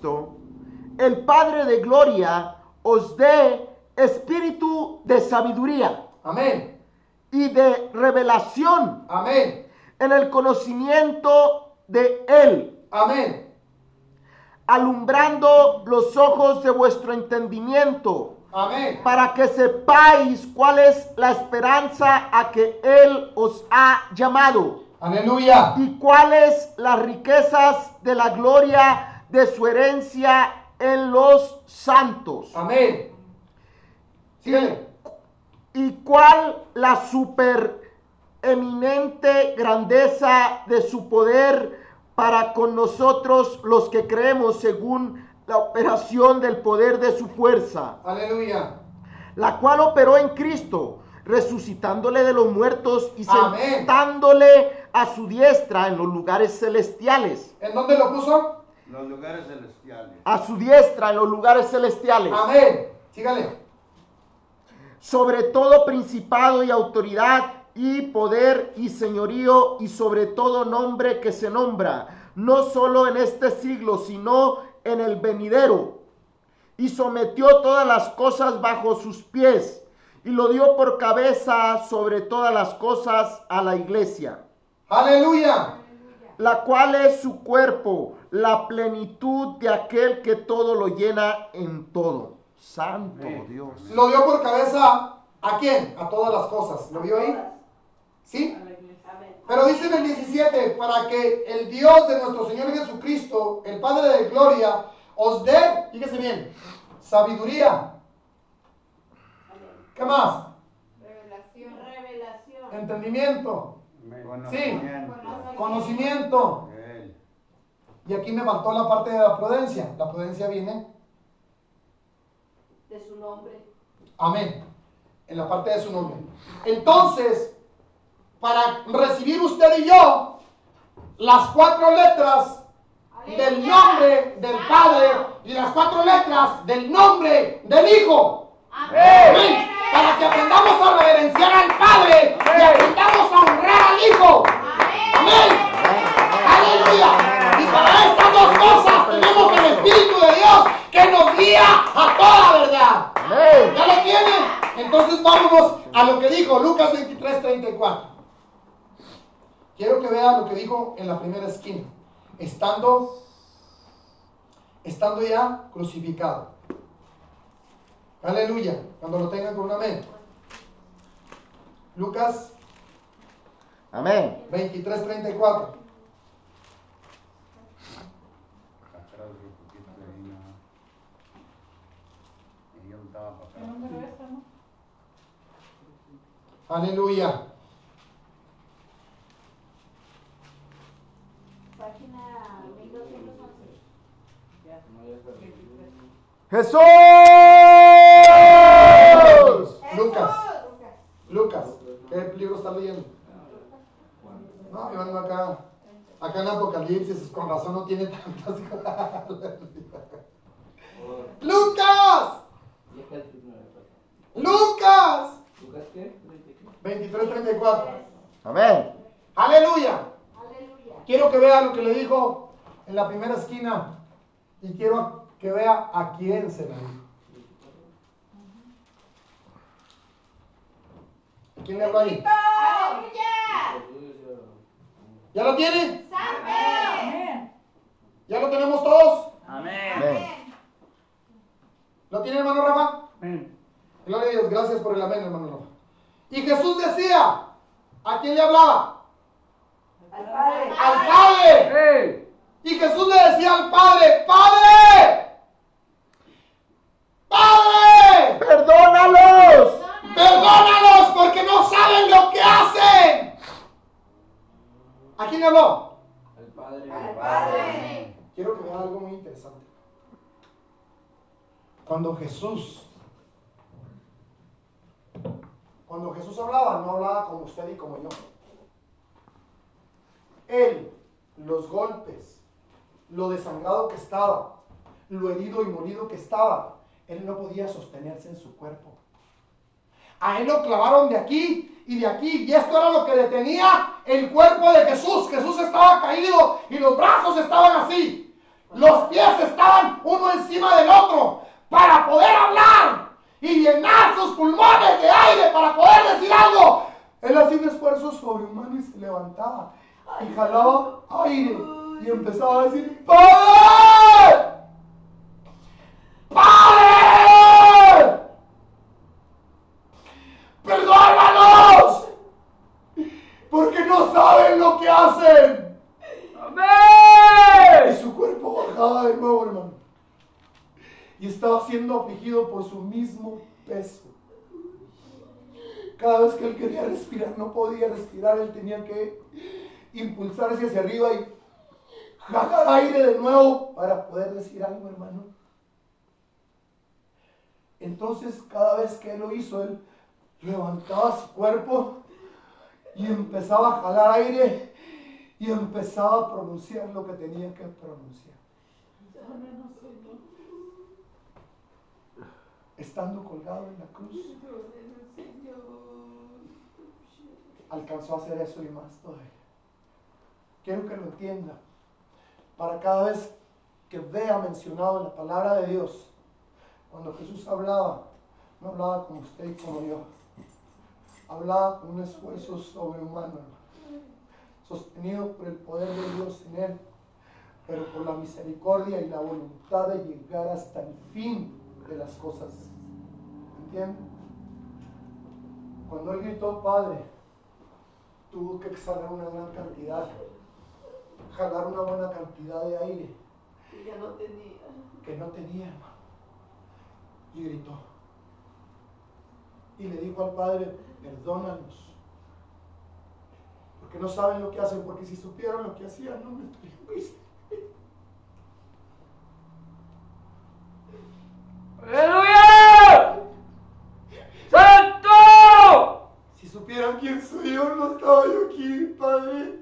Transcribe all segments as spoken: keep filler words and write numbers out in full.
Cristo, el Padre de gloria, os dé espíritu de sabiduría. Amén. Y de revelación. Amén. En el conocimiento de Él. Amén. Alumbrando los ojos de vuestro entendimiento. Amén. Para que sepáis cuál es la esperanza a que Él os ha llamado. Aleluya. Y cuáles las riquezas de la gloria de su herencia en los santos. Amén. Síguele. Y cuál la supereminente grandeza de su poder para con nosotros los que creemos según la operación del poder de su fuerza. Aleluya. La cual operó en Cristo, resucitándole de los muertos y Amén. sentándole a su diestra en los lugares celestiales. ¿En dónde lo puso? Los lugares celestiales. A su diestra en los lugares celestiales. Amén. Sígale. Sobre todo principado y autoridad y poder y señorío y sobre todo nombre que se nombra, no solo en este siglo, sino en el venidero. Y sometió todas las cosas bajo sus pies y lo dio por cabeza sobre todas las cosas a la iglesia. Aleluya. La cual es su cuerpo, la plenitud de aquel que todo lo llena en todo. Santo Amén. Dios. Lo dio por cabeza, ¿a quién? A todas las cosas. ¿Lo vio ahí? ¿Sí? Pero dice en el diecisiete, para que el Dios de nuestro Señor Jesucristo, el Padre de gloria, os dé, fíjese bien, sabiduría. ¿Qué más? Revelación. Revelación. Entendimiento. Conocimiento. Conocimiento. Él. Y aquí me faltó la parte de la prudencia. La prudencia viene, De su nombre. amén, en la parte de su nombre. Entonces, para recibir usted y yo las cuatro letras del nombre del Padre y las cuatro letras del nombre del Hijo. Amén. Para que aprendamos a reverenciar al Padre y aprendamos a honrar al Hijo. Amén. Aleluya. Y para estas dos cosas tenemos el Espíritu de Dios que nos guía a toda verdad. Amén. ¿Ya lo tienen? Entonces vámonos a lo que dijo Lucas veintitrés, treinta y cuatro. Quiero que vean lo que dijo en la primera esquina. Estando, estando ya crucificado. Aleluya. Cuando lo tengan con un amén. Lucas Amén. veintitrés, treinta y cuatro. Atrás un poquito ahí, ¿no? Y yo estaba para acá. Aleluya. Página mil doscientos once. Jesús. Lucas. Lucas. ¿Qué libro está leyendo? No, yo ando acá. Acá en Apocalipsis, con razón no tiene tantas. ¡Lucas! ¡Lucas! veintitrés, treinta y cuatro. Amén. ¡Aleluya! Aleluya. Quiero que vea lo que le dijo en la primera esquina. Y quiero que vea a quién se la dijo. ¿Quién le habló ahí? Aleluya. ¿Ya lo tiene? Santo. ¿Ya lo tenemos todos? Amén. Amén. ¿Lo tiene, hermano Rafa? Amén. Gloria a Dios, gracias por el amén, hermano Rafa. Y Jesús decía, ¿a quién le hablaba? Al Padre. ¡Al Padre! Y Jesús le decía al Padre, ¡Padre! ¡Padre! Perdónalos. ¡Perdónalos porque no saben lo que hacen! ¿A quién le habló? Al Padre. Al Padre. Quiero que vean algo muy interesante. Cuando Jesús, cuando Jesús hablaba, no hablaba como usted y como yo. Él, los golpes, lo desangrado que estaba, lo herido y molido que estaba, él no podía sostenerse en su cuerpo. A él lo clavaron de aquí y de aquí, y esto era lo que detenía el cuerpo de Jesús. Jesús estaba caído y los brazos estaban así. Los pies estaban jalaba aire y empezaba a decir: ¡Padre! ¡Padre! ¡Perdónalos! Porque no saben lo que hacen. Amén. Y su cuerpo bajaba de nuevo, hermano. Y estaba siendo afligido por su mismo peso. Cada vez que él quería respirar, no podía respirar. Él tenía que impulsarse hacia arriba y jalar aire de nuevo para poder decir algo, hermano. Entonces, cada vez que él lo hizo, él levantaba su cuerpo y empezaba a jalar aire y empezaba a pronunciar lo que tenía que pronunciar. Estando colgado en la cruz, alcanzó a hacer eso y más todavía. Quiero que lo entienda. Para cada vez que vea mencionado en la palabra de Dios, cuando Jesús hablaba, no hablaba como usted y como yo. Hablaba con un esfuerzo sobrehumano, sostenido por el poder de Dios en él, pero por la misericordia y la voluntad de llegar hasta el fin de las cosas. ¿Entienden? Cuando él gritó Padre, tuvo que exhalar una gran cantidad, jalar una buena cantidad de aire Y ya no tenía. que no tenía, hermano. Y gritó. Y le dijo al Padre: perdónalos, porque no saben lo que hacen, porque si supieran lo que hacían, no me estarían diciendo. ¡Aleluya! ¡Santo! Si supieran quién soy yo, no estaba yo aquí, Padre.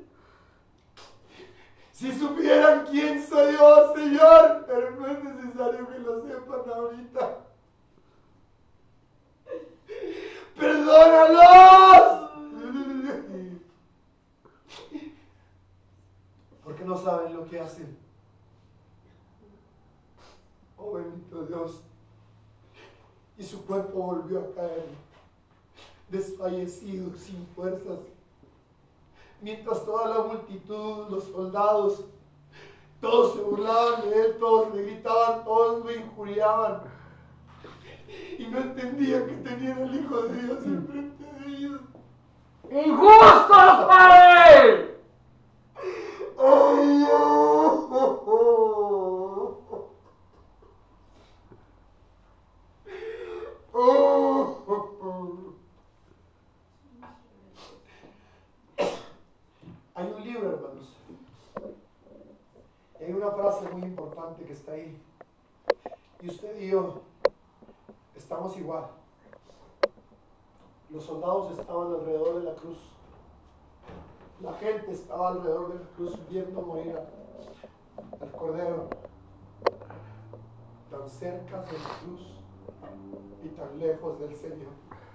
Si supieran quién soy yo, Señor, pero no es necesario que lo sepan ahorita. ¡Perdónalos! Porque no saben lo que hacen. Oh, bendito Dios. Y su cuerpo volvió a caer, desfallecido, sin fuerzas. Mientras toda la multitud, los soldados, todos se burlaban de él, todos le gritaban, todos lo injuriaban. Y no entendían que tenían al Hijo de Dios enfrente de ellos. ¡Injustos, Padre! ¡Ay, oh, oh, oh! Oh, oh, oh. Hay un libro, hermanos. Hay una frase muy importante que está ahí. Y usted y yo estamos igual. Los soldados estaban alrededor de la cruz. La gente estaba alrededor de la cruz viendo morir al Cordero. Tan cerca de la cruz y tan lejos del Señor.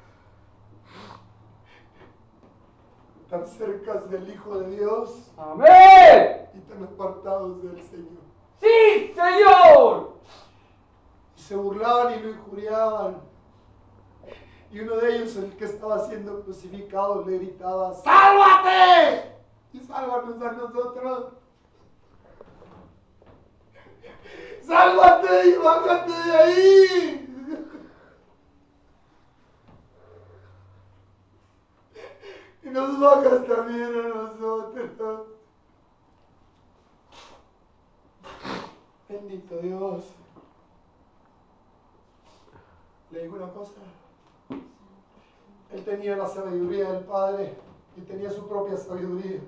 Tan cerca del Hijo de Dios ¡Amén! y tan apartados del Señor. ¡Sí, Señor! Y se burlaban y lo injuriaban. Y uno de ellos, el que estaba siendo crucificado, le gritaba: ¡sálvate! Y sálvanos a nosotros. ¡Sálvate y bájate de ahí! Y nos bajas también a nosotros. Bendito Dios. Le digo una cosa. Él tenía la sabiduría del Padre y tenía su propia sabiduría.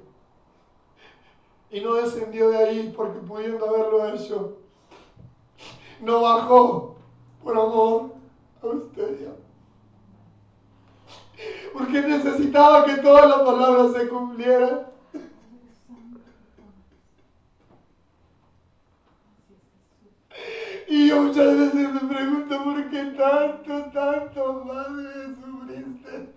Y no descendió de ahí porque pudiendo haberlo hecho, no bajó por amor a usted ya. Porque necesitaba que todas las palabras se cumplieran. Y yo muchas veces me pregunto por qué tanto, tanto, Madre, sufriste.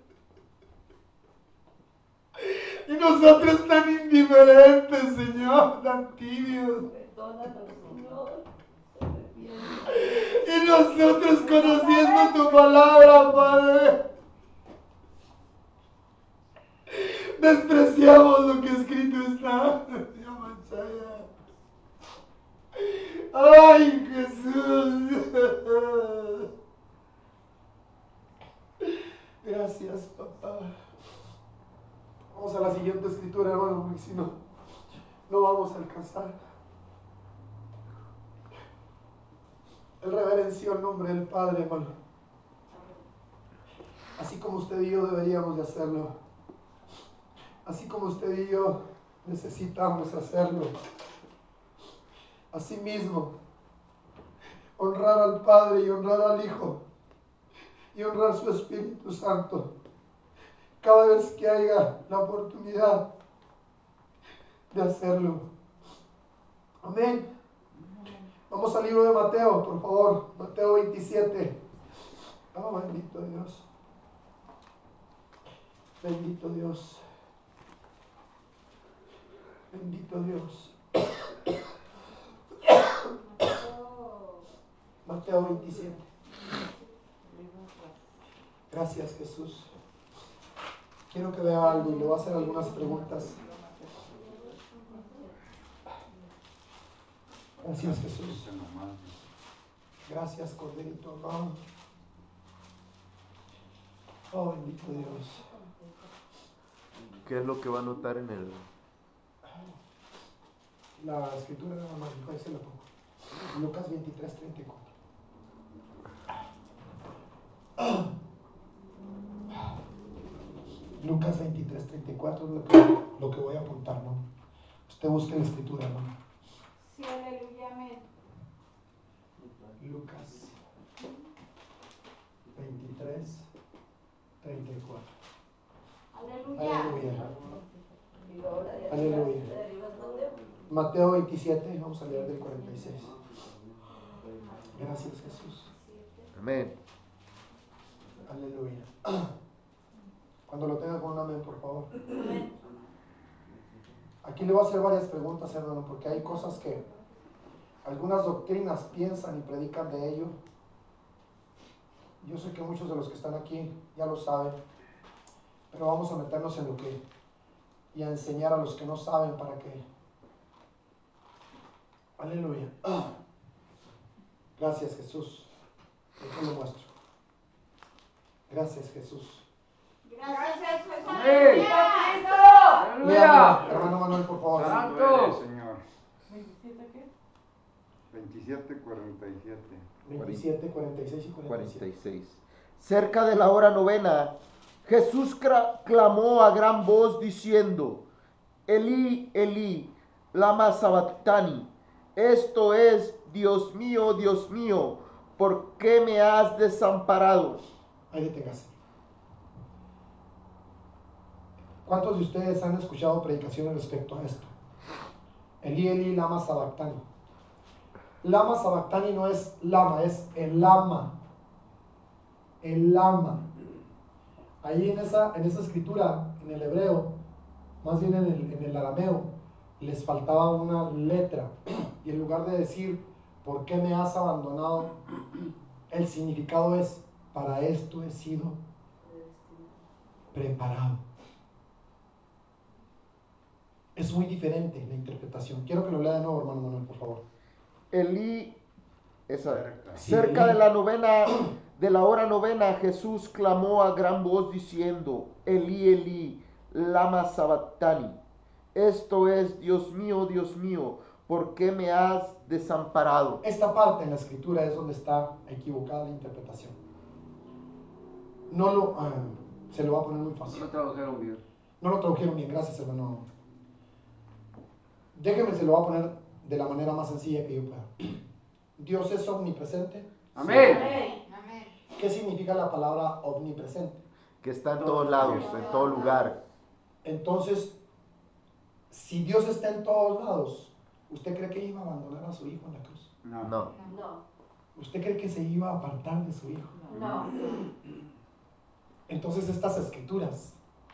Y nosotros tan indiferentes, Señor, tan tibios. Perdónanos, Señor. Y nosotros conociendo tu palabra, Padre, despreciamos lo que escrito está. Ay, Jesús. Gracias, papá. Vamos a la siguiente escritura, hermano, porque si no, no vamos a alcanzar. Él reverenció el nombre del Padre, hermano. Así como usted y yo deberíamos de hacerlo. Así como usted y yo necesitamos hacerlo. Asimismo, honrar al Padre y honrar al Hijo y honrar su Espíritu Santo cada vez que haya la oportunidad de hacerlo. Amén. Vamos al libro de Mateo, por favor. Mateo veintisiete. Oh, bendito Dios. Bendito Dios. Bendito Dios. Mateo veintisiete. Gracias, Jesús. Quiero que vea algo y le voy a hacer algunas preguntas. Gracias, Jesús. Gracias, Corderito amado. Oh, bendito Dios. ¿Qué es lo que va a notar en el... La escritura nada más, ahí se lo pongo. Lucas veintitrés, treinta y cuatro. Lucas veintitrés, treinta y cuatro es lo que, lo que voy a apuntar, ¿no? Usted busque la escritura, ¿no? Sí, aleluya, amén. Lucas veintitrés, treinta y cuatro. Aleluya. Aleluya. Y ahora de Aleluya. arriba, de arriba es Mateo. Mateo veintisiete, vamos a leer del cuarenta y seis. Gracias, Jesús. Amén. Aleluya. Cuando lo tenga con un amén, por favor. Aquí le voy a hacer varias preguntas, hermano, porque hay cosas que algunas doctrinas piensan y predican de ello. Yo sé que muchos de los que están aquí ya lo saben, pero vamos a meternos en lo que y a enseñar a los que no saben para que. Aleluya. Gracias, Jesús. Yo lo muestro. Gracias, Jesús. Gracias, Jesús. Amén. Aleluya. Léame, Aleluya. hermano Manuel, por favor. Santo. Santo eres, Señor. ¿veintisiete qué? veintisiete, cuarenta y siete. veintisiete, cuarenta y seis y cuarenta y cuarenta siete. y seis. Cerca de la hora novena, Jesús cra- clamó a gran voz diciendo: Elí, Elí, lama sabactani. Esto es: Dios mío, Dios mío, ¿por qué me has desamparado? Ahí deténgase. ¿Cuántos de ustedes han escuchado predicaciones respecto a esto? Elí, Elí, lama sabactani. Lama sabactani no es lama, es el lama. El lama. Ahí en esa, en esa escritura, en el hebreo, más bien en el, en el arameo, les faltaba una letra. Y en lugar de decir, ¿por qué me has abandonado? El significado es, para esto he sido preparado. Es muy diferente la interpretación. Quiero que lo lea de nuevo, hermano Manuel, por favor. Elí, esa, Cerca. cerca Sí. de la novena, de la hora novena, Jesús clamó a gran voz diciendo: Elí, Elí, lama sabactani. Esto es: Dios mío, Dios mío, ¿por qué me has desamparado? Esta parte en la escritura es donde está equivocada la interpretación. No lo, ah, se lo va a poner muy fácil. No trabajaron bien. No lo tradujeron bien, gracias, hermano. Déjeme, se lo va a poner de la manera más sencilla que yo pueda. Dios es omnipresente. Amén. Amén. Amén. ¿Qué significa la palabra omnipresente? Que está en todos lados, en todo lugar. Entonces, si Dios está en todos lados, ¿usted cree que iba a abandonar a su hijo en la cruz? No. No. No, ¿Usted cree que se iba a apartar de su hijo? no. Entonces estas escrituras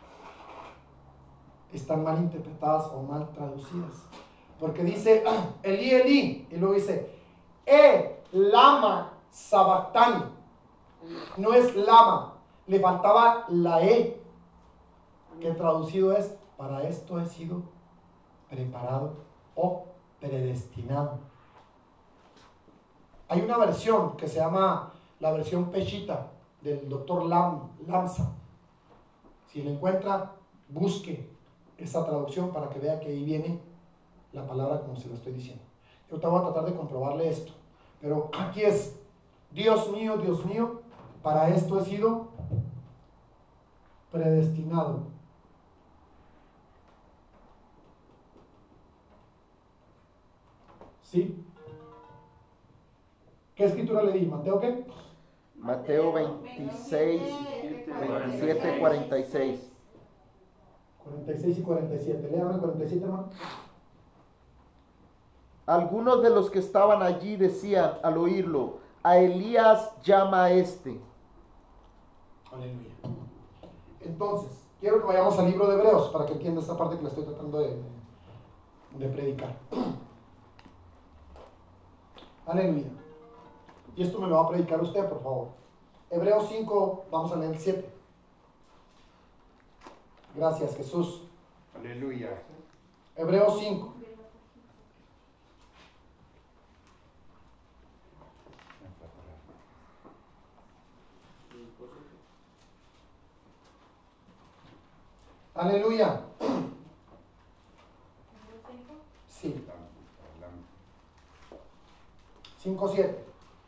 están mal interpretadas o mal traducidas. Porque dice, Elí, Elí, y luego dice, E, lama, sabactani. No es lama, le faltaba la E, que traducido es, para esto he sido preparado o predestinado. Hay una versión que se llama la versión Peshita del doctor Lam, Lamsa. Si la encuentra, busque esa traducción para que vea que ahí viene la palabra como se lo estoy diciendo. Yo te voy a tratar de comprobarle esto, pero aquí es: Dios mío, Dios mío, para esto he sido predestinado. ¿Sí? ¿Qué escritura le di? ¿Mateo qué? Mateo veintiséis, veintisiete, cuarenta y seis. cuarenta y seis y cuarenta y siete. Léame el cuarenta y siete, hermano. Algunos de los que estaban allí decían al oírlo: a Elías llama a este. Aleluya. Entonces, quiero que vayamos al libro de Hebreos para que entienda esta parte que le estoy tratando de, de predicar. Aleluya. Y esto me lo va a predicar usted, por favor. Hebreos cinco, vamos a leer el siete. Gracias, Jesús. Aleluya. Hebreos cinco. Aleluya. Sí. cinco siete.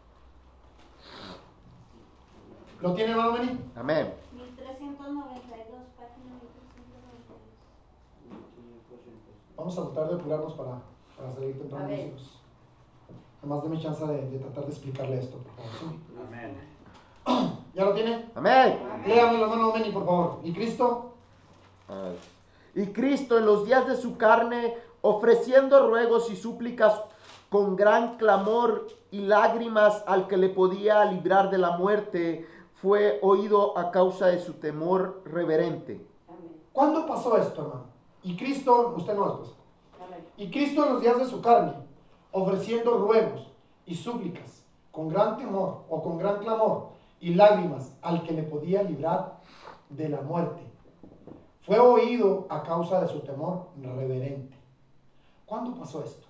¿Lo tiene, hermano Beni? Amén. mil trescientos noventa y dos, página mil trescientos noventa y dos. Vamos a tratar de apurarnos para, para salir temprano, A ver. mis hijos. Además, deme chance de, de tratar de explicarle esto, por favor. ¿Sí? Amén. ¿Ya lo tiene? Amén. Léamelo, hermano Beni, por favor. ¿Y Cristo? Ay. Y Cristo en los días de su carne, ofreciendo ruegos y súplicas con gran clamor y lágrimas al que le podía librar de la muerte, fue oído a causa de su temor reverente. Amén. ¿Cuándo pasó esto, hermano? Y Cristo, usted no es pues. Amén. Y Cristo en los días de su carne, ofreciendo ruegos y súplicas con gran temor o con gran clamor y lágrimas al que le podía librar de la muerte, fue oído a causa de su temor reverente. ¿Cuándo pasó esto?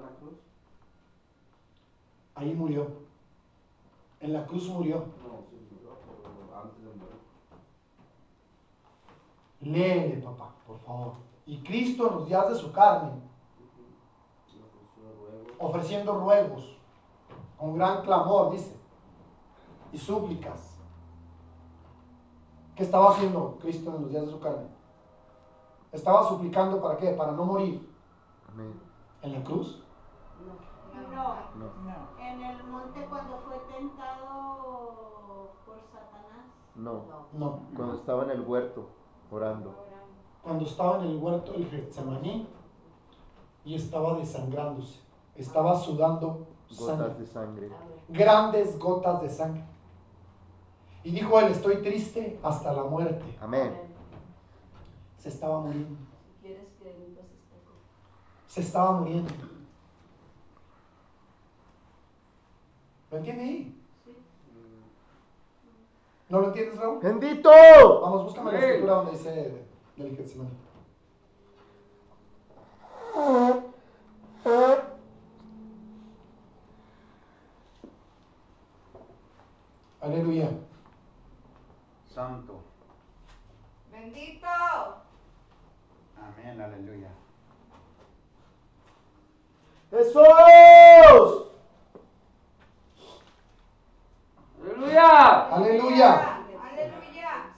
Ahí murió. En la cruz murió. Léele, papá, por favor. Y Cristo en los días de su carne, ofreciendo ruegos, con gran clamor, dice, y súplicas. ¿Qué estaba haciendo Cristo en los días de su carne? Estaba suplicando ¿para qué? Para no morir. Amén. ¿En la cruz? No, No. en el monte cuando fue tentado por Satanás. No. No. Cuando estaba en el huerto orando. Cuando estaba en el huerto del Getsemaní y estaba desangrándose. Estaba sudando Gotas sangre. de sangre. Amén. Grandes gotas de sangre. Y dijo él, estoy triste hasta la muerte. Amén. Se estaba muriendo. Si quieres que limpies esta cosa. Se estaba muriendo. ¿Lo entiende ahí? Sí. ¿No lo entiendes, Raúl? ¡Bendito! Vamos, búscame la Sí. escritura donde dice del Getsemaní. Aleluya. Santo. Bendito. Amén. Aleluya. ¡Jesús! Aleluya. Aleluya. Aleluya.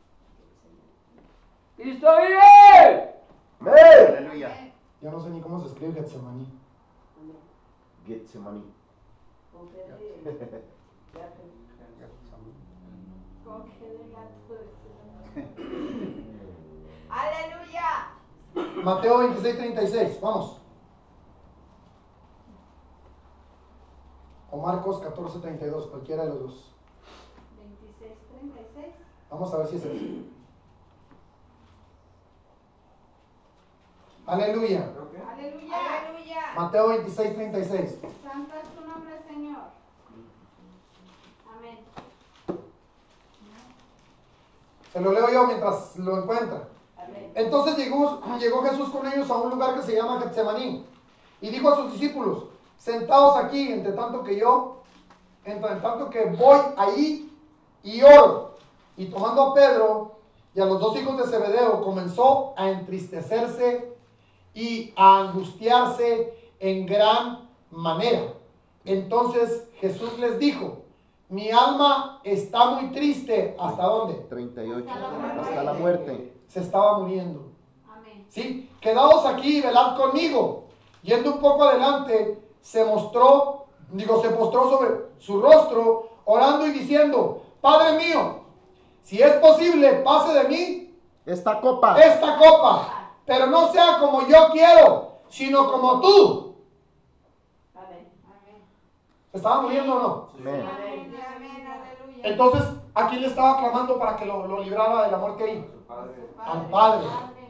Cristo vive. ¡Amén! Aleluya. Ya no sé ni cómo se escribe Getsemaní. Amén. Getsemaní. Con fe de gato. Con G de gato. Aleluya. Mateo veintiséis, treinta y seis. Vamos. O Marcos catorce, treinta y dos. Cualquiera de los dos. veintiséis, treinta y seis. Vamos a ver si es eso. Aleluya. Aleluya. Aleluya. Mateo veintiséis, treinta y seis. Santo es tu nombre, Señor. Amén. Se lo leo yo mientras lo encuentra. Amén. Entonces llegó, llegó Jesús con ellos a un lugar que se llama Getsemaní y dijo a sus discípulos, sentaos aquí, entre tanto que yo, entre tanto que voy ahí y oro. Y tomando a Pedro y a los dos hijos de Zebedeo, comenzó a entristecerse y a angustiarse en gran manera. Entonces Jesús les dijo, mi alma está muy triste. ¿Hasta dónde? treinta y ocho. Hasta la muerte. Hasta la muerte. Se estaba muriendo. Amén. ¿Sí? Quedaos aquí y velad conmigo. Yendo un poco adelante, se mostró, digo, se postró sobre su rostro, orando y diciendo, Padre mío, si es posible, pase de mí Esta copa. esta copa, pero no sea como yo quiero, sino como tú. Amén. ¿Se estaba muriendo o no? Amén. Amén, amén, aleluya. Entonces, ¿a quién le estaba clamando para que lo, lo librara de la muerte ahí? Al Padre.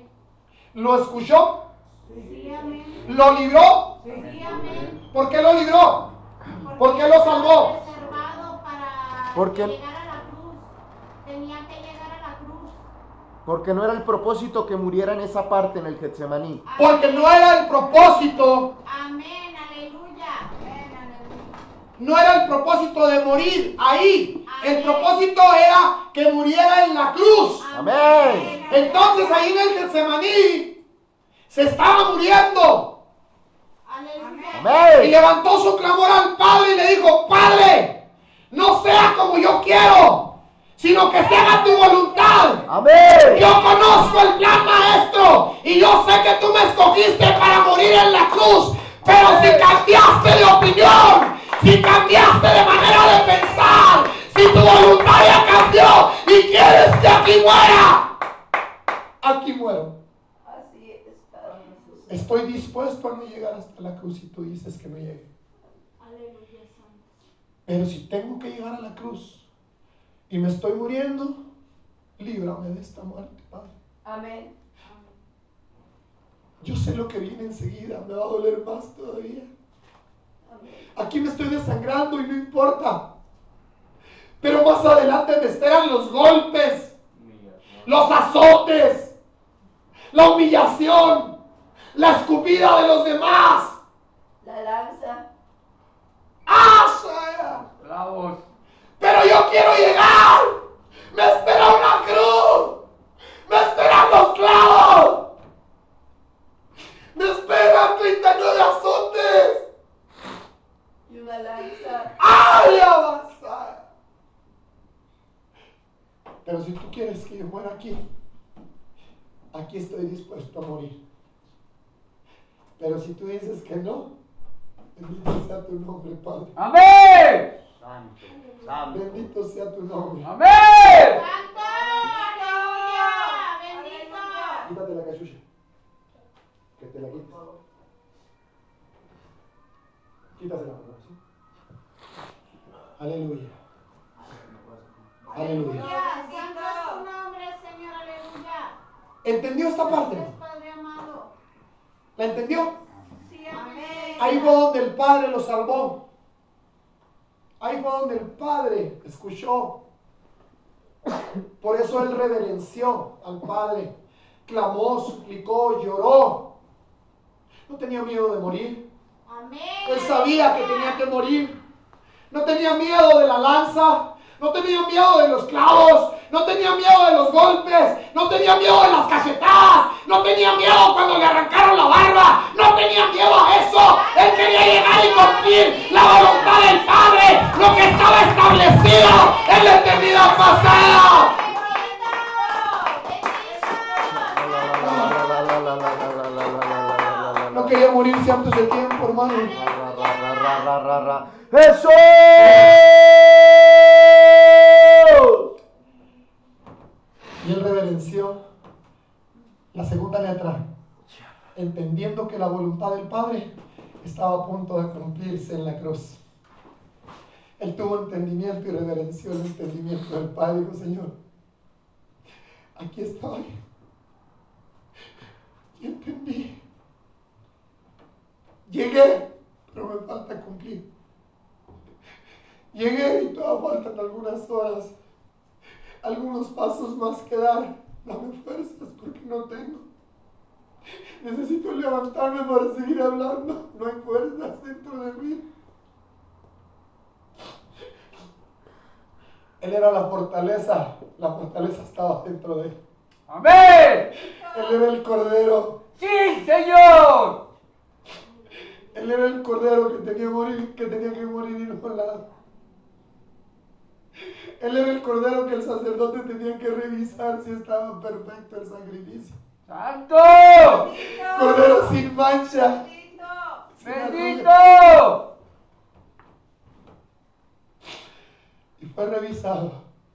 ¿Lo escuchó? Sí, amén. ¿Lo libró? Sí, amén. ¿Por qué lo libró? ¿Por qué lo salvó? Reservado para Porque- llegar a la cruz. Tenía que llegar a la cruz. Porque no era el propósito que muriera en esa parte en el Getsemaní. Porque no era el propósito, Amén, aleluya. Amén, aleluya. no era el propósito de morir ahí. El propósito era que muriera en la cruz. Amén. Entonces ahí en el Getsemaní se estaba muriendo. Aleluya. Y Amén. levantó su clamor al Padre y le dijo, Padre, no sea como yo quiero, sino que se haga tu voluntad. Amén. Yo conozco el plan maestro y yo sé que tú me escogiste para morir en la cruz, pero si cambiaste de opinión, si cambiaste de manera de pensar, si tu voluntad ya cambió y quieres que aquí muera, aquí muero. Así es, Padre Jesús. Estoy dispuesto a no llegar hasta la cruz y tú dices que no llegue. Aleluya, santo. Pero si tengo que llegar a la cruz y me estoy muriendo, líbrame de esta muerte, Padre. Amén. Yo sé lo que viene enseguida, me va a doler más todavía. Amén. Aquí me estoy desangrando y no importa. Pero más adelante me esperan los golpes, los azotes, la humillación, la escupida de los demás. La lanza. ¡Ah, Shaya! Bravos. Pero yo quiero llegar. Me espera una cruz. Me esperan los clavos. Me esperan treinta y nueve azotes. Y una lanza. ¡Ay, avanzar! Pero si tú quieres que yo muera aquí, aquí estoy dispuesto a morir. Pero si tú dices que no, bendito sea tu nombre, Padre. Amén. Santo, santo. Bendito sea tu nombre. Amén. Santo, aleluya. Bendito. Quítate la cachucha. Que te la quites. Quítasela, por favor, ¿sí? Aleluya. Aleluya. Aleluya. Santo es tu nombre, Señor, aleluya. ¿Entendió esta parte? Gracias, Padre amado. ¿La entendió? Sí, amén. Ahí fue donde el Padre lo salvó. Ahí fue donde el Padre escuchó. Por eso él reverenció al Padre. Clamó, suplicó, lloró. No tenía miedo de morir. Amén. Él sabía que tenía que morir. No tenía miedo de la lanza. No tenía miedo de los clavos. No tenía miedo de los golpes. No tenía miedo de las cachetadas. No tenía miedo cuando le arrancaron la barba. No tenía miedo a eso. Él quería llegar y cumplir la voluntad del Padre. Lo que estaba establecido en la eternidad pasada. No quería morirse antes del tiempo, hermano. ¡Jesús! Y él reverenció la segunda letra, entendiendo que la voluntad del Padre estaba a punto de cumplirse en la cruz. Él tuvo entendimiento y reverenció el entendimiento del Padre. Dijo, Señor, aquí estoy. Y entendí. Llegué, pero me falta cumplir. Llegué y todavía faltan algunas horas, algunos pasos más que dar. Dame fuerzas porque no tengo. Necesito levantarme para seguir hablando. No hay fuerzas dentro de mí. Él era la fortaleza. La fortaleza estaba dentro de él. Amén. Él era el cordero. Sí, Señor. Él era el cordero que tenía que morir, que tenía que morir inmolado. Él era el cordero que el sacerdote tenía que revisar si estaba perfecto el sacrificio. Santo. Cordero sin mancha. sin arruga. Bendito. Y fue revisado.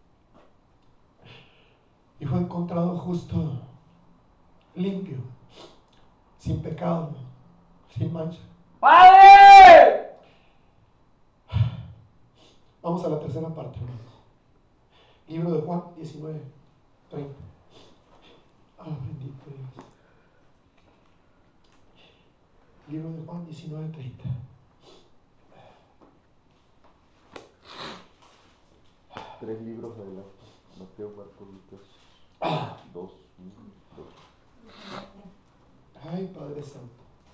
Y fue encontrado justo, limpio, sin pecado, sin mancha. Padre. Vamos a la tercera parte, hermanos. Libro de Juan diecinueve, treinta. Ah, bendito Dios. Libro de Juan diecinueve, treinta. Tres libros adelante. Mateo, Marcos, Lucas. Dos. Dos. Ay, Padre Santo.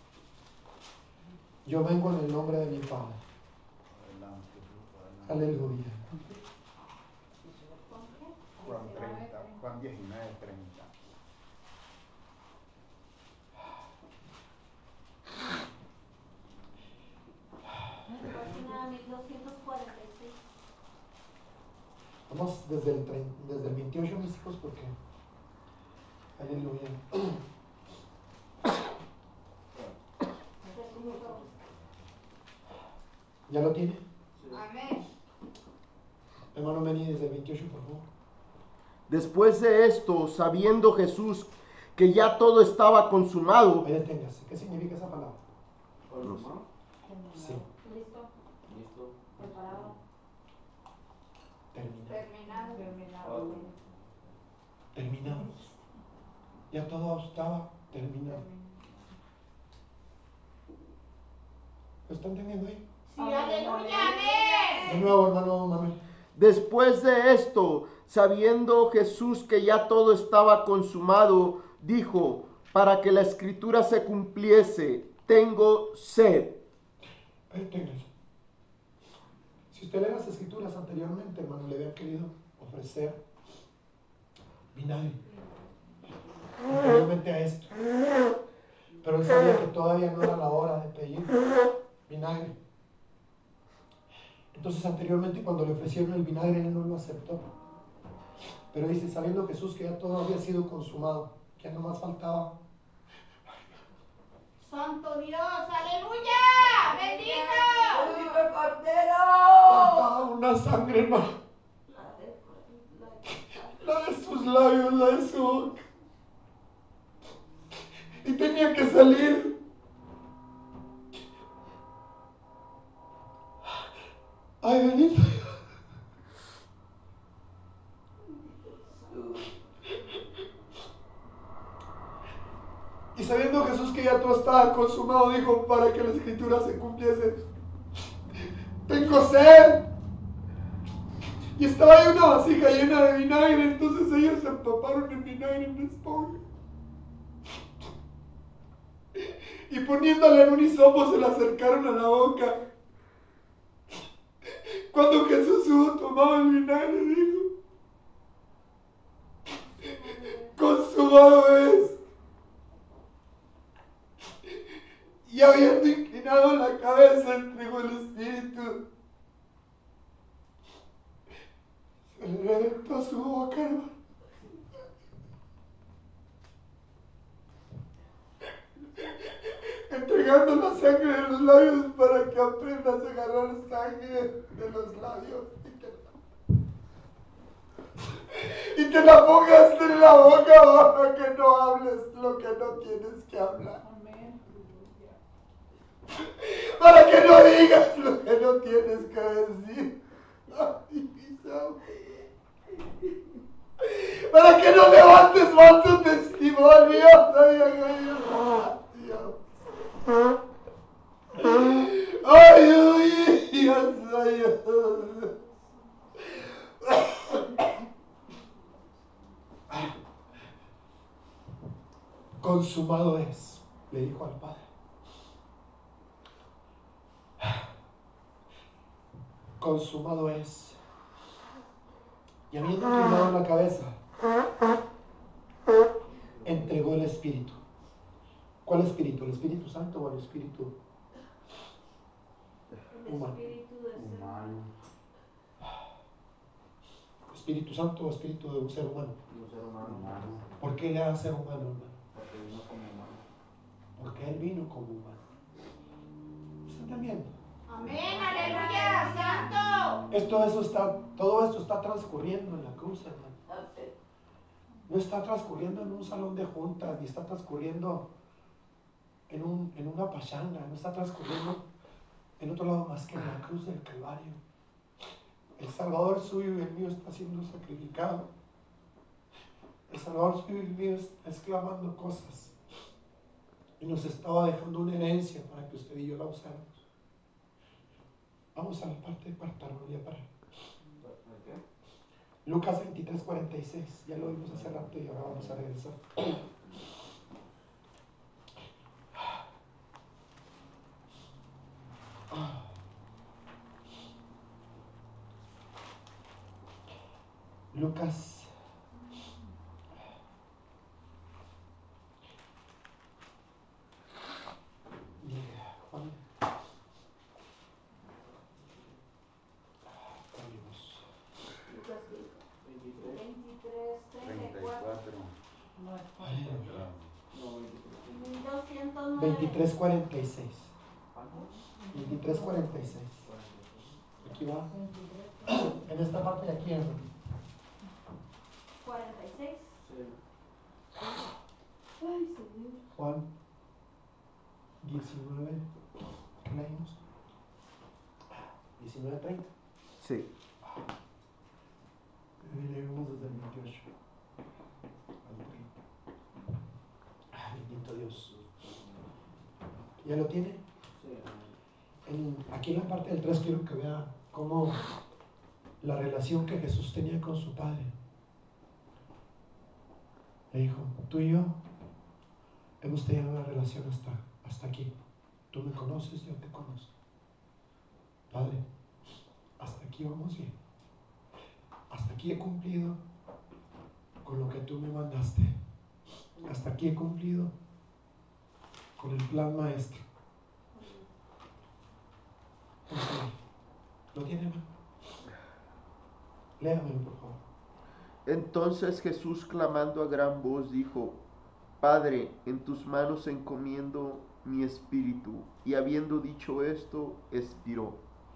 Yo vengo en el nombre de mi Padre. Aleluya. Juan treinta, Juan diecinueve, treinta. Página mil doscientos cuarenta y seis. Vamos desde el, trein- desde el veintiocho, mis hijos, porque. Aleluya. ¿Ya lo tiene? Amén. Hermano Meni, desde el veintiocho, por favor. Después de esto, sabiendo Jesús que ya todo estaba consumado, Ahí deténgase. ¿Qué significa esa palabra? Sí. Listo. Listo. Preparado. Terminado. Terminado. Terminado. Ya todo estaba terminado. ¿Lo están entendiendo ahí? Sí, aleluya, amén. De nuevo, hermano Manuel. después de esto, sabiendo Jesús que ya todo estaba consumado, dijo, para que la escritura se cumpliese, tengo sed. Ahí téngalo. Si usted lee las escrituras anteriormente, hermano, le habían querido ofrecer vinagre. Anteriormente a esto. Pero él sabía que todavía no era la hora de pedir vinagre. Entonces anteriormente cuando le ofrecieron el vinagre, él no lo aceptó. Pero dice, sabiendo Jesús que ya todo había sido consumado, que ya no más faltaba. Santo Dios, aleluya, bendito. Bendito el Cordero. Faltaba una sangre, hermano. La de sus labios, la de su boca. Y tenía que salir. Ay, bendito. Y sabiendo Jesús que ya todo estaba consumado, dijo, para que la escritura se cumpliese, tengo sed. Y estaba ahí una vasija llena de vinagre, entonces ellos se empaparon en vinagre en la esponja. Y poniéndole en un hisopo se la acercaron a la boca. Cuando Jesús hubo tomado el vinagre, dijo, consumado es. Y habiendo inclinado la cabeza, entregó el Espíritu. Se le reventó su boca, hermano. Entregando la sangre de los labios para que aprendas a agarrar sangre de los labios y te la, y te la pongas en la boca para que no hables lo que no tienes que hablar. Para que no digas lo que no tienes que decir. Ay, mis amos. Para que no levantes falso testimonio. Ay, ay, ay, Dios. Ay, ay, Dios, ay, Dios. consumado es, le dijo al Padre. Consumado es. Y habiendo inclinado la cabeza, entregó el Espíritu. ¿Cuál Espíritu? ¿El Espíritu Santo o el Espíritu El humano? espíritu de ser humano. ¿Espíritu Santo o Espíritu de un ser humano? Un ser humano. ¿Por qué le da ser humano, hermano? Porque vino como humano. Porque Él vino como humano. ¿Están entendiendo? Amén, aleluya, santo. Esto, eso está, todo esto está transcurriendo en la cruz, hermano. No está transcurriendo en un salón de juntas, ni está transcurriendo en, un, en una pachanga, no está transcurriendo en otro lado más que en la cruz del Calvario. El Salvador suyo y el mío está siendo sacrificado. El Salvador suyo y el mío está exclamando cosas. Y nos estaba dejando una herencia para que usted y yo la usáramos. Vamos a la parte de partarolía para Lucas veintitrés, cuarenta y seis. Ya lo vimos hace rato y ahora vamos a regresar. Lucas Juan. Lucas veintitrés. veintitrés, treinta y treinta y cuatro. cuatro. No, veintitrés. doscientos nueve. veintitrés, cuarenta y seis. veintitrés, cuarenta y seis. Aquí va. En esta parte de aquí, hermano. cuarenta y seis. Sí. Ay, Señor. Juan diecinueve. ¿Qué leímos? diecinueve, treinta. Sí. Y leemos desde el veintiocho. Ay, bendito Dios. ¿Ya lo tiene? Sí. En- aquí en la parte del tres quiero que vea cómo la relación que Jesús tenía con su Padre. Le dijo, tú y yo hemos tenido una relación hasta, hasta aquí. Tú me conoces, yo te conozco. Padre, hasta aquí vamos bien. Hasta aquí he cumplido con lo que tú me mandaste. Hasta aquí he cumplido con el plan maestro. Entonces, ¿lo tiene, hermano? Léamelo, por favor. Entonces Jesús, clamando a gran voz, dijo: Padre, en tus manos encomiendo mi espíritu. Y habiendo dicho esto, expiró.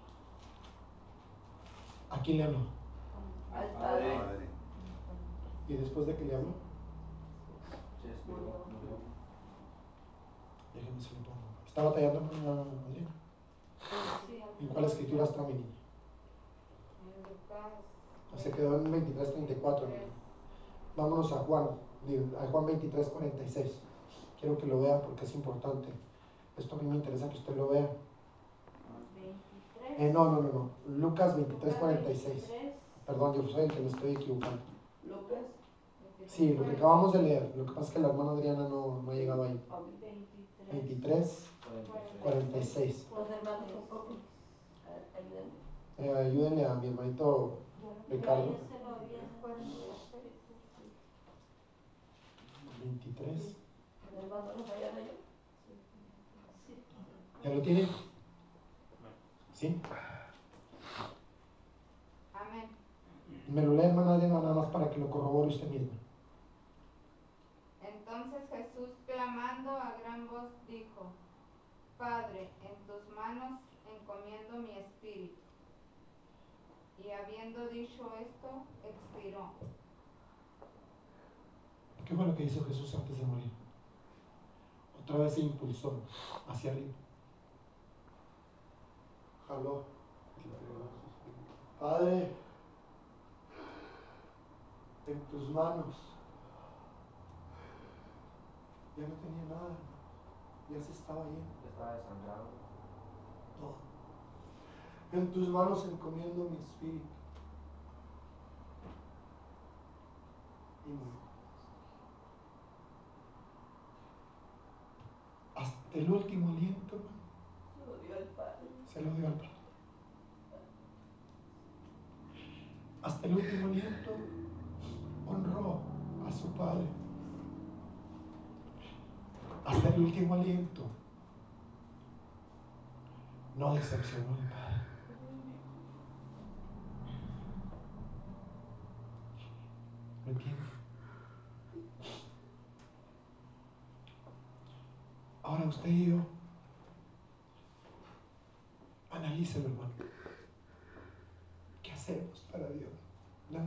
¿A quién le habló? Al Padre. Padre. Y después de que le habló, Se expiró. Murió. déjeme se lo pongo. ¿Está batallando con la Adriana? Sí, ¿En cuál escritura está mi niña? En Lucas. Se quedó en veintitrés, treinta y cuatro. Vámonos a Juan, a Juan veintitrés, cuarenta y seis. Quiero que lo vea porque es importante. Esto a mí me interesa que usted lo vea. veintitrés. Eh, no, no, no, no. Lucas veintitrés, Lucas cuarenta y seis. veintitrés. Perdón, yo soy el que me estoy equivocando. Lucas Sí, lo que acabamos de leer. Lo que pasa es que la hermana Adriana no, no ha llegado ahí. veintitrés. veintitrés, cuarenta y seis. Los hermanos tampoco. Ayúdenme. Eh, ayúdenle a mi hermanito Ricardo. Ya se lo había cuarenta y seis. veintitrés. ¿El hermano no fallaba yo? Sí. ¿Ya lo tienen? ¿Sí? Amén. Me lo lee, hermana Adriana, nada más para que lo corrobore usted misma. Entonces Jesús, clamando a gran voz, dijo: Padre, en tus manos encomiendo mi espíritu. Y habiendo dicho esto, expiró. ¿Qué fue lo que hizo Jesús antes de morir? Otra vez se impulsó hacia arriba. Jaló. Padre, en tus manos. Ya no tenía nada, ya se estaba yendo Ya estaba desangrado. todo. En tus manos encomiendo mi espíritu. Y murió. hasta el último aliento, Se lo dio al Padre. se lo dio al Padre. Hasta el último aliento honró a su Padre. Hasta el último aliento no decepcionó al Padre. ¿Me entiendes? Ahora usted y yo, analícelo, hermano. ¿Qué hacemos para Dios? Nada.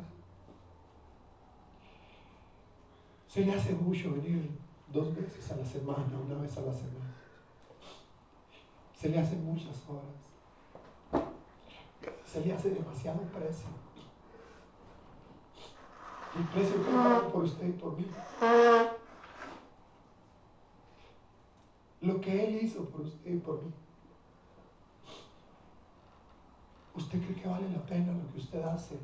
Se le hace mucho venir dos veces a la semana, una vez a la semana. Se le hacen muchas horas. Se le hace demasiado precio. El precio que paga por usted y por mí. Lo que Él hizo por usted y por mí. ¿Usted cree que vale la pena lo que usted hace?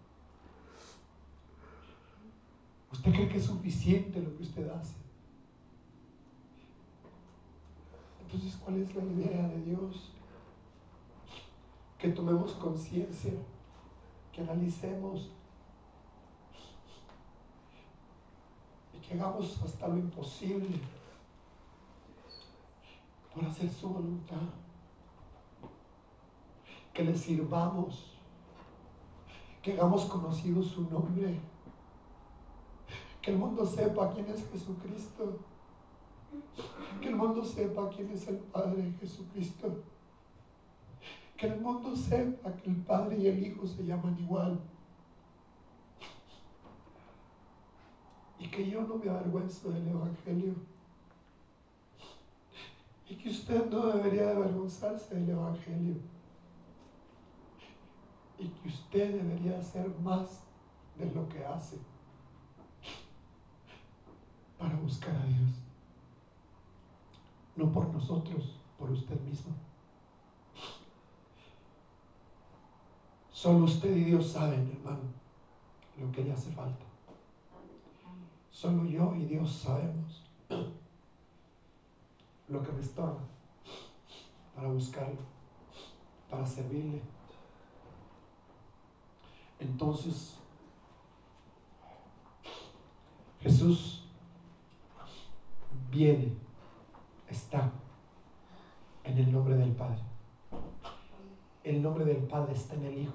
¿Usted cree que es suficiente lo que usted hace? Entonces, ¿cuál es la idea de Dios? Que tomemos conciencia, que analicemos y que hagamos hasta lo imposible por hacer su voluntad. Que le sirvamos, que hagamos conocido su nombre, que el mundo sepa quién es Jesucristo, que el mundo sepa quién es el Padre Jesucristo, que el mundo sepa que el Padre y el Hijo se llaman igual, y que yo no me avergüenzo del Evangelio, y que usted no debería de avergonzarse del Evangelio, y que usted debería hacer más de lo que hace para buscar a Dios. No por nosotros, por usted mismo. Solo usted y Dios saben, hermano, lo que le hace falta. Solo yo y Dios sabemos lo que me estorba para buscarlo, para servirle. Entonces, Jesús viene, está en el nombre del Padre. El nombre del Padre está en el Hijo.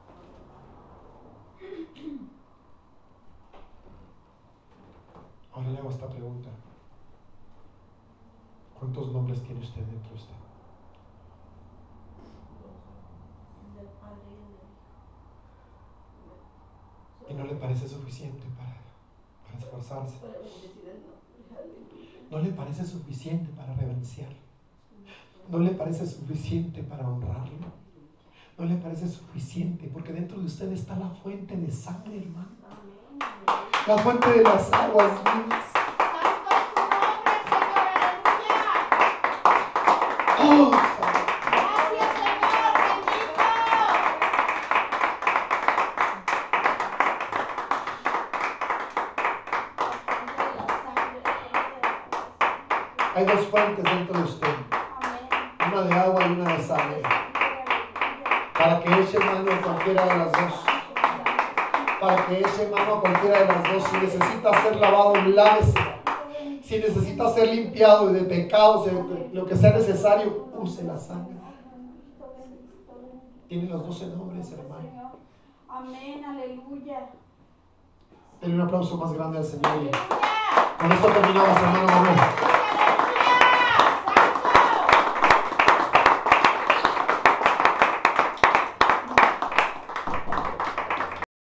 Ahora le hago esta pregunta. ¿Cuántos nombres tiene usted dentro de usted? Del Padre y del Hijo. ¿Y no le parece suficiente para, para esforzarse? Para bendecir el nombre. Aleluya. ¿No le parece suficiente para reverenciarlo? ¿No le parece suficiente para honrarlo? ¿No le parece suficiente? Porque dentro de usted está la fuente de sangre, hermano. Amén. La fuente de las aguas vivas. Oh, Gracias, Señor, bendito. hay dos fuentes dentro de usted. Una de agua y una de sangre. Para que eche mano a cualquiera de las dos. Para que eche mano a cualquiera de las dos. Si necesita ser lavado, lávese. Si necesita ser limpiado de pecados, de lo que sea necesario, use la sangre. Tiene los doce nombres, hermano. Amén, aleluya. Denle un aplauso más grande al Señor. Con esto terminamos, hermano.